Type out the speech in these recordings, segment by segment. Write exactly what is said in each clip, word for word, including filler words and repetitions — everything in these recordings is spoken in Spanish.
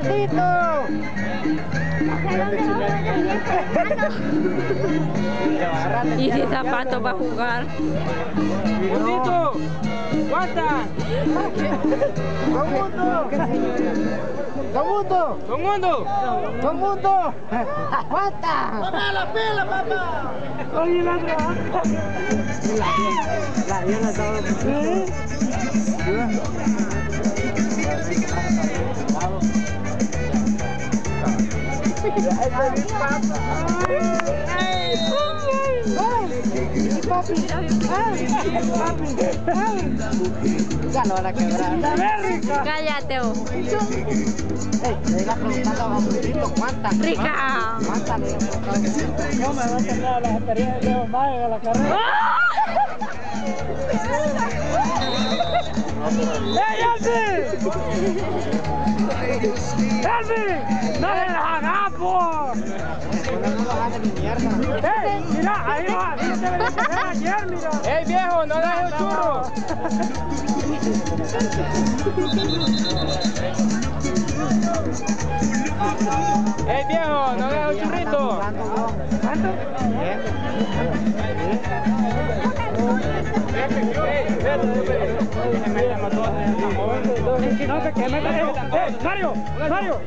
zapatito. Y sin zapatos va a jugar. ¡Bonito! ¡Guanta! ¡Don Mundo! ¡Don Mundo! ¡Don Mundo! ¡Don Mundo! ¡Aguanta! ¡Papá, la pela, papá! ¡Oye, la otra! La Diana estaba... Ya lo van a quebrar. Cállate vos. Ey, le iba preguntando a Bambulito cuántas. Rica. ¿Cuántas? No me va a tener las experiencias de los magos de la carrera. ¡Ey, Elvi! ¡Elvi! ¡No le las hagas, por! No lo hagan ni mierda. ¡Ey! Mira, ahí va. Ahí te lo dije ayer, mira. ¡Ey, viejo! ¡No dejes el churro! ¡Ey, viejo! ¡No dejes el churrito! ¿Cuánto? No, que que metan. ¡Eh, Mario! ¡Mario!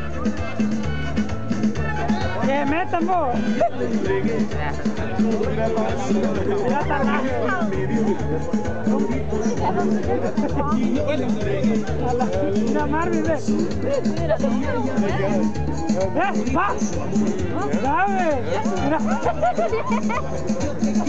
¡Que metan vos! ¡Ya está largo! Mira, Marvin, ve. ¡Eh, va! ¡Dame! ¡Mira!